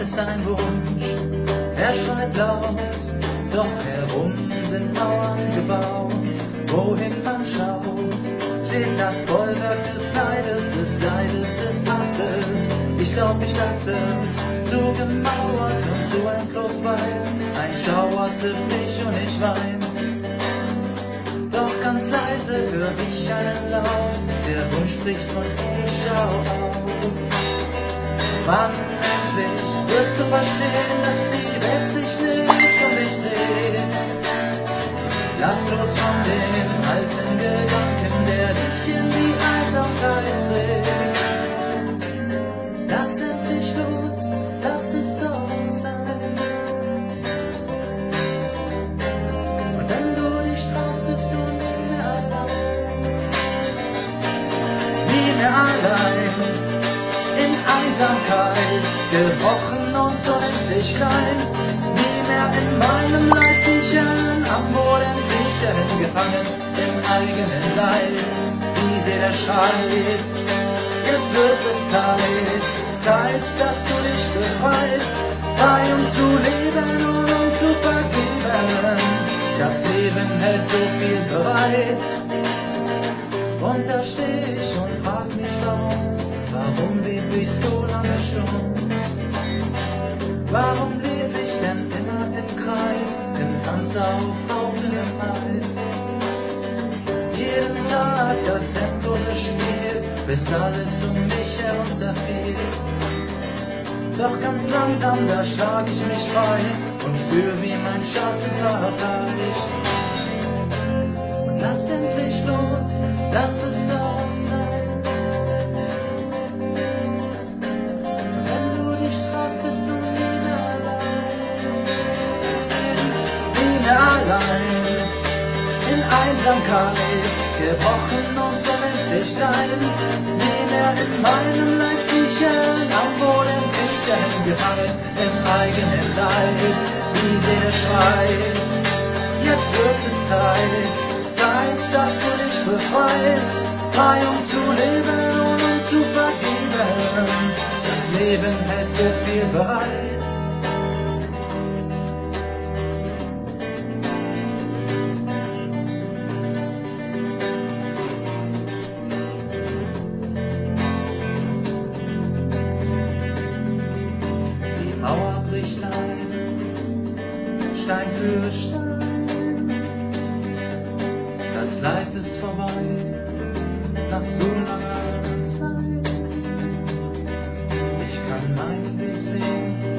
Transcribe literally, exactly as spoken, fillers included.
ist ein Wunsch, er schreit laut, doch herum sind Mauern gebaut. Wohin man schaut, steht das Bollwerk des Neides, des Leides, des Hasses. Ich glaub, ich lass es, zu gemauert und zu endlos weit. Ein Schauer trifft mich und ich wein. Doch ganz leise hör ich einen Laut, der Wunsch spricht und ich schau auf. Wann endlich wirst du verstehen, dass die Welt sich nicht um dich dreht? Lass los von dem alten Gedanken, der dich in die Einsamkeit trägt. Lass endlich los, lass es doch sein. Und wenn du dich traust, bist du nie mehr allein. Nie mehr allein, in Einsamkeit, gebrochen und unendlich klein. Nie mehr in meinem Leid sichern, am Boden kriechen, gefangen im eigenen Leib. Die Seele schreit, jetzt wird es Zeit, Zeit, dass du dich befreist, frei um zu leben und um zu vergeben. Das Leben hält so viel bereit. Und da steh ich und frag mich warum, warum leb ich so lange schon? Warum lief ich denn immer im Kreis, im Tanz auf laufendem Eis? Jeden Tag das endlose Spiel, bis alles um mich herum zerfiel. Doch ganz langsam, da schlag ich mich frei und spür, wie mein Schatten verbleicht. Und lass endlich los, lass es doch sein. Wenn du dich traust, bist du nie mehr allein. Nie mehr allein, in Einsamkeit, gebrochen und unendlich klein. Nie mehr in meinem Leid sichern, am Boden kriechen, gefangen im eigenen Leib. Die Seele schreit, jetzt wird es Zeit, Zeit, dass du dich befreist, frei um zu leben und um zu vergeben. Das Leben hält so viel bereit. Die Mauer bricht ein, Stein für Stein. Das Leid ist vorbei, nach so langer Zeit. Ich kann meinen Weg sehen,